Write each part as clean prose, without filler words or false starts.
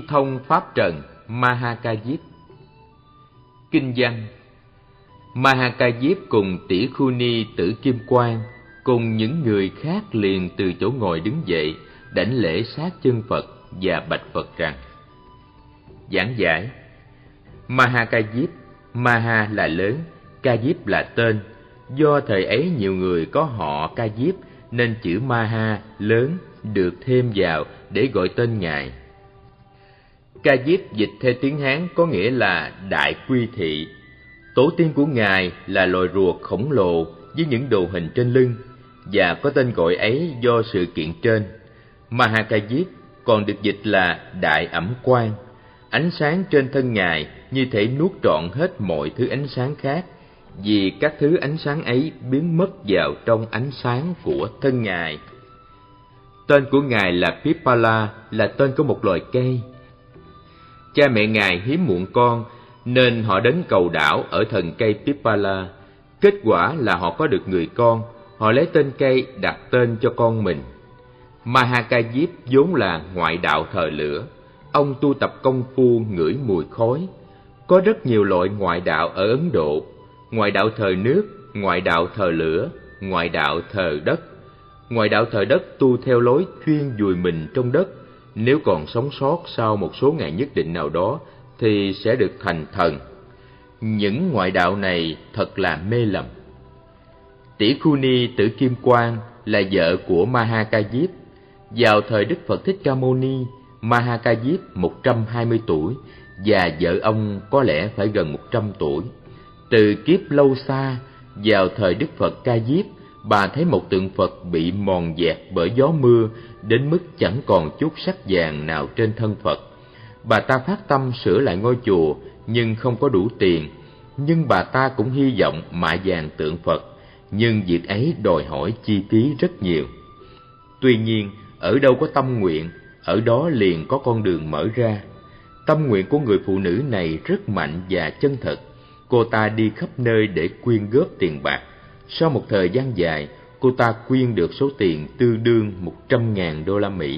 Liên thông pháp trần Mahakajip. Kinh văn: Mahakajip cùng Tỷ Khu Ni Tử Kim Quang cùng những người khác liền từ chỗ ngồi đứng dậy, đảnh lễ sát chân Phật và bạch Phật rằng: Giảng giải. Mahakajip, Maha là lớn, Kajip là tên. Do thời ấy nhiều người có họ Kajip nên chữ Maha lớn được thêm vào để gọi tên Ngài. Kajip dịch theo tiếng Hán có nghĩa là Đại Quy Thị. Tổ tiên của Ngài là loài rùa khổng lồ với những đồ hình trên lưng, và có tên gọi ấy do sự kiện trên. Mahakajip còn được dịch là Đại Ẩm Quang. Ánh sáng trên thân Ngài như thể nuốt trọn hết mọi thứ ánh sáng khác, vì các thứ ánh sáng ấy biến mất vào trong ánh sáng của thân Ngài. Tên của Ngài là Pipala, là tên của một loài cây. Cha mẹ Ngài hiếm muộn con, nên họ đến cầu đảo ở thần cây Pipala. Kết quả là họ có được người con, họ lấy tên cây đặt tên cho con mình. Mahakajip vốn là ngoại đạo thờ lửa. Ông tu tập công phu ngửi mùi khói. Có rất nhiều loại ngoại đạo ở Ấn Độ: ngoại đạo thờ nước, ngoại đạo thờ lửa, ngoại đạo thờ đất. Ngoại đạo thờ đất tu theo lối chuyên vùi mình trong đất. Nếu còn sống sót sau một số ngày nhất định nào đó thì sẽ được thành thần. Những ngoại đạo này thật là mê lầm. Tỷ Khu Ni Tử Kim Quang là vợ của Mahakajip. Vào thời Đức Phật Thích Ca Mâu Ni, Mahakajip 120 tuổi và vợ ông có lẽ phải gần 100 tuổi. Từ kiếp lâu xa, vào thời Đức Phật Ca Diếp, bà thấy một tượng Phật bị mòn dẹt bởi gió mưa đến mức chẳng còn chút sắc vàng nào trên thân Phật. Bà ta phát tâm sửa lại ngôi chùa nhưng không có đủ tiền, nhưng bà ta cũng hy vọng mạ vàng tượng Phật, nhưng việc ấy đòi hỏi chi phí rất nhiều. Tuy nhiên, ở đâu có tâm nguyện, ở đó liền có con đường mở ra. Tâm nguyện của người phụ nữ này rất mạnh và chân thật. Cô ta đi khắp nơi để quyên góp tiền bạc. Sau một thời gian dài, cô ta quyên được số tiền tương đương 100.000 đô la Mỹ.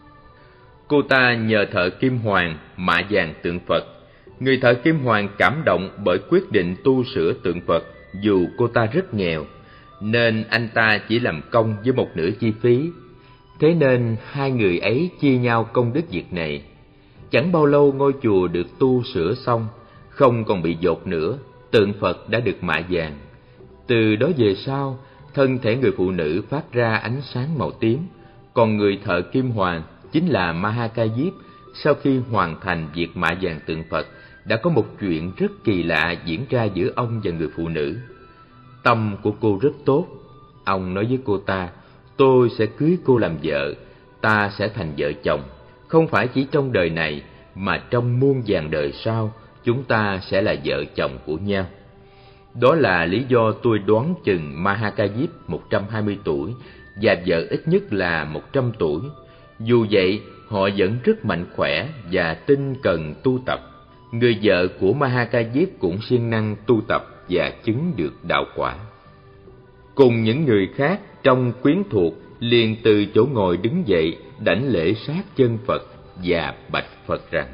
Cô ta nhờ thợ kim hoàng mạ vàng tượng Phật. Người thợ kim hoàng cảm động bởi quyết định tu sửa tượng Phật dù cô ta rất nghèo, nên anh ta chỉ làm công với một nửa chi phí. Thế nên hai người ấy chia nhau công đức việc này. Chẳng bao lâu ngôi chùa được tu sửa xong, không còn bị dột nữa, tượng Phật đã được mạ vàng. Từ đó về sau, thân thể người phụ nữ phát ra ánh sáng màu tím, còn người thợ kim hoàng chính là Mahakajip. Sau khi hoàn thành việc mạ vàng tượng Phật, đã có một chuyện rất kỳ lạ diễn ra giữa ông và người phụ nữ. Tâm của cô rất tốt. Ông nói với cô ta: "Tôi sẽ cưới cô làm vợ, ta sẽ thành vợ chồng. Không phải chỉ trong đời này, mà trong muôn vàn đời sau, chúng ta sẽ là vợ chồng của nhau." Đó là lý do tôi đoán chừng Mahakajip 120 tuổi và vợ ít nhất là 100 tuổi. Dù vậy, họ vẫn rất mạnh khỏe và tinh cần tu tập. Người vợ của Mahakajip cũng siêng năng tu tập và chứng được đạo quả. Cùng những người khác trong quyến thuộc liền từ chỗ ngồi đứng dậy, đảnh lễ sát chân Phật và bạch Phật rằng: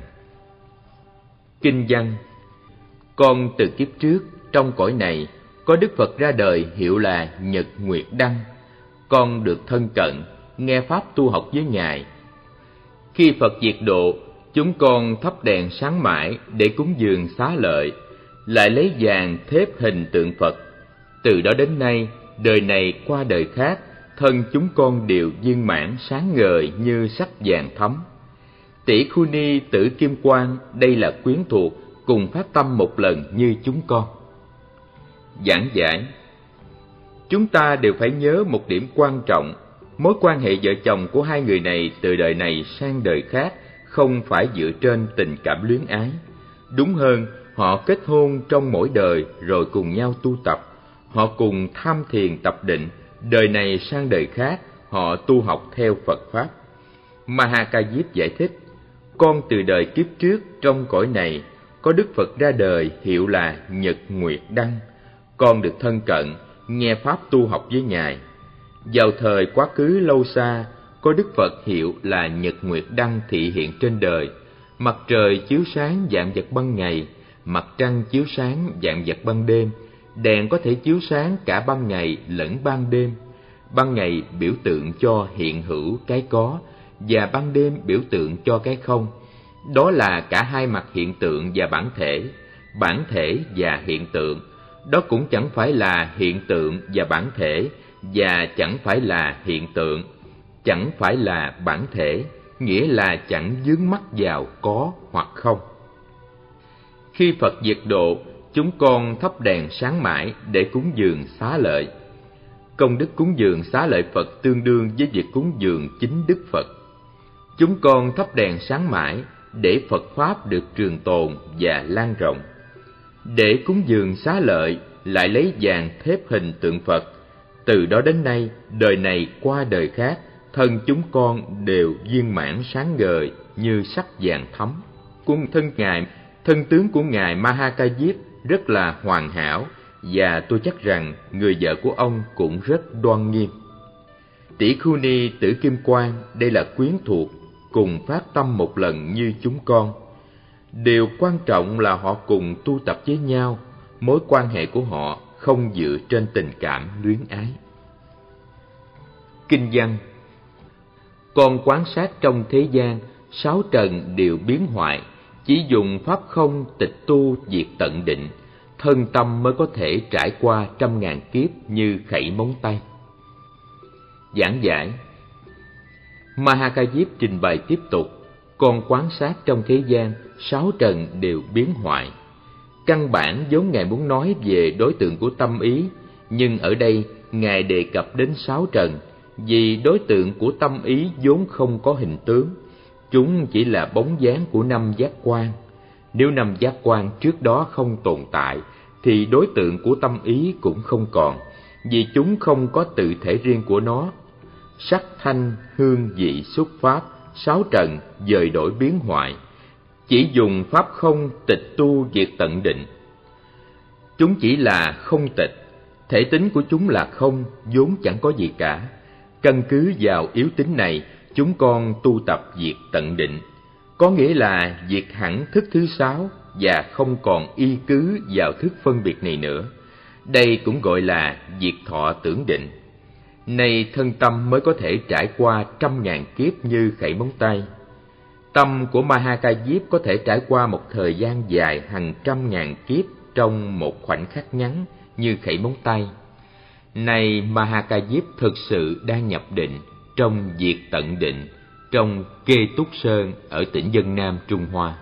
Kinh văn: Con từ kiếp trước trong cõi này có Đức Phật ra đời hiệu là Nhật Nguyệt Đăng. Con được thân cận, nghe pháp tu học với Ngài. Khi Phật diệt độ, chúng con thắp đèn sáng mãi để cúng dường xá lợi, lại lấy vàng thép hình tượng Phật. Từ đó đến nay, đời này qua đời khác, thân chúng con đều viên mãn sáng ngời như sắc vàng thấm. Tỷ Khu Ni Tử Kim Quang, đây là quyến thuộc, cùng phát tâm một lần như chúng con. Giảng giải: Chúng ta đều phải nhớ một điểm quan trọng. Mối quan hệ vợ chồng của hai người này từ đời này sang đời khác không phải dựa trên tình cảm luyến ái. Đúng hơn, họ kết hôn trong mỗi đời rồi cùng nhau tu tập. Họ cùng tham thiền tập định, đời này sang đời khác họ tu học theo Phật Pháp. Mahakajip giải thích: Con từ đời kiếp trước trong cõi này có Đức Phật ra đời hiệu là Nhật Nguyệt Đăng. Con được thân cận, nghe pháp tu học với Ngài. Vào thời quá khứ lâu xa, có Đức Phật hiệu là Nhật Nguyệt Đăng thị hiện trên đời. Mặt trời chiếu sáng vạn vật ban ngày, mặt trăng chiếu sáng vạn vật ban đêm. Đèn có thể chiếu sáng cả ban ngày lẫn ban đêm. Ban ngày biểu tượng cho hiện hữu cái có, và ban đêm biểu tượng cho cái không. Đó là cả hai mặt hiện tượng và bản thể và hiện tượng. Đó cũng chẳng phải là hiện tượng và bản thể, và chẳng phải là hiện tượng, chẳng phải là bản thể, nghĩa là chẳng vướng mắc vào có hoặc không. Khi Phật diệt độ, chúng con thắp đèn sáng mãi để cúng dường xá lợi. Công đức cúng dường xá lợi Phật tương đương với việc cúng dường chính Đức Phật. Chúng con thắp đèn sáng mãi để Phật Pháp được trường tồn và lan rộng. Để cúng dường xá lợi, lại lấy vàng thép hình tượng Phật. Từ đó đến nay, đời này qua đời khác, thân chúng con đều viên mãn sáng ngời như sắc vàng thắm. Thân tướng của Ngài Mahakajip rất là hoàn hảo, và tôi chắc rằng người vợ của ông cũng rất đoan nghiêm. Tỷ Khu Ni Tử Kim Quang, đây là quyến thuộc, cùng phát tâm một lần như chúng con. Điều quan trọng là họ cùng tu tập với nhau, mối quan hệ của họ không dựa trên tình cảm luyến ái. Kinh văn: Con quan sát trong thế gian, sáu trần đều biến hoại, chỉ dùng pháp không tịch tu diệt tận định, thân tâm mới có thể trải qua 100.000 kiếp như khẩy móng tay. Giảng giải: Mahakajip trình bày tiếp tục: Con quan sát trong thế gian, sáu trần đều biến hoại. Căn bản vốn Ngài muốn nói về đối tượng của tâm ý, nhưng ở đây Ngài đề cập đến sáu trần, vì đối tượng của tâm ý vốn không có hình tướng, chúng chỉ là bóng dáng của năm giác quan. Nếu năm giác quan trước đó không tồn tại, thì đối tượng của tâm ý cũng không còn, vì chúng không có tự thể riêng của nó. Sắc, thanh, hương, vị, xúc, pháp, sáu trần dời đổi biến hoại, chỉ dùng pháp không tịch tu diệt tận định. Chúng chỉ là không tịch, thể tính của chúng là không, vốn chẳng có gì cả. Căn cứ vào yếu tính này, chúng con tu tập diệt tận định, có nghĩa là diệt hẳn thức thứ sáu và không còn y cứ vào thức phân biệt này nữa. Đây cũng gọi là diệt thọ tưởng định. Này thân tâm mới có thể trải qua 100.000 kiếp như khẩy móng tay. Tâm của Mahakajip có thể trải qua một thời gian dài hàng 100.000 kiếp trong một khoảnh khắc ngắn như khẩy móng tay. Này Mahakajip thực sự đang nhập định trong diệt tận định trong Kê Túc Sơn ở tỉnh Vân Nam, Trung Hoa.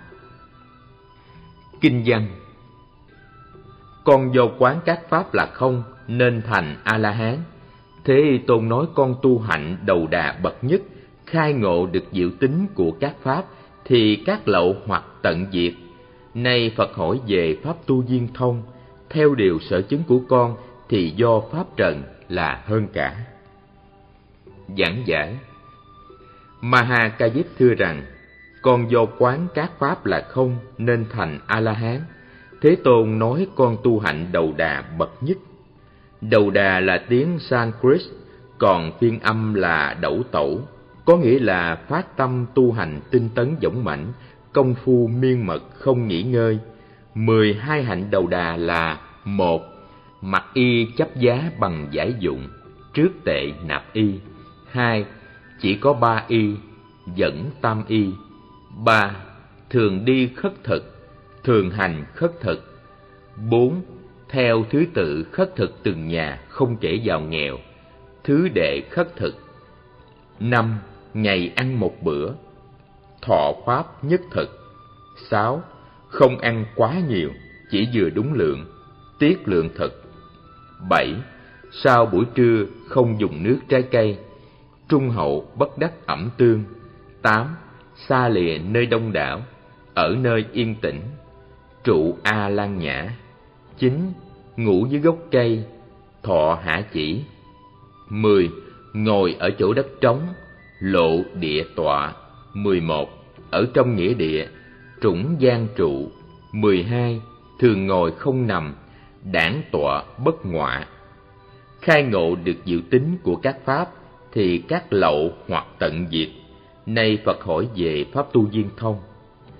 Kinh văn: Con do quán các pháp là không nên thành A-la-hán. Thế Tôn nói con tu hạnh đầu đà bậc nhất, khai ngộ được diệu tính của các pháp, thì các lậu hoặc tận diệt. Nay Phật hỏi về pháp tu viên thông, theo điều sở chứng của con thì do pháp trần là hơn cả. Giảng giải: Mahakajip thưa rằng, con do quán các pháp là không nên thành A-la-hán. Thế Tôn nói con tu hạnh đầu đà bậc nhất. Đầu đà là tiếng Sanskrit, còn phiên âm là đẩu tẩu, có nghĩa là phát tâm tu hành tinh tấn dũng mãnh, công phu miên mật không nghỉ ngơi. 12 hạnh đầu đà là: 1. Mặc y chấp giá bằng giải dụng, trước tệ nạp y. 2. Chỉ có 3 y, dẫn tam y. 3. Thường đi khất thực, thường hành khất thực. 4. Theo thứ tự khất thực từng nhà, không kể giàu nghèo. Thứ đệ khất thực. 5. Ngày ăn một bữa, thọ pháp nhất thực. 6. Không ăn quá nhiều, chỉ vừa đúng lượng, tiết lượng thực. 7. Sau buổi trưa không dùng nước trái cây, trung hậu bất đắc ẩm tương. 8. Xa lìa nơi đông đảo, ở nơi yên tĩnh, trụ A Lan Nhã. 9. Ngủ dưới gốc cây, thọ hạ chỉ. 10. Ngồi ở chỗ đất trống, lộ địa tọa. 11. Ở trong nghĩa địa, trũng gian trụ. 12. Thường ngồi không nằm, đãng tọa bất ngọa. Khai ngộ được diệu tính của các pháp thì các lậu hoặc tận diệt. Nay Phật hỏi về pháp tu viên thông.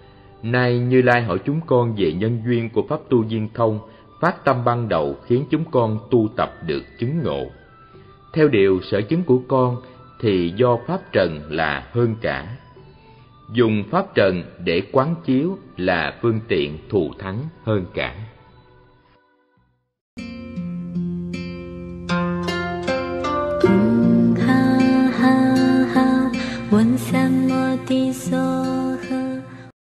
Nay Như Lai hỏi chúng con về nhân duyên của pháp tu viên thông, phát tâm ban đầu khiến chúng con tu tập được chứng ngộ. Theo điều sở chứng của con thì do pháp trần là hơn cả. Dùng pháp trần để quán chiếu là phương tiện thù thắng hơn cả.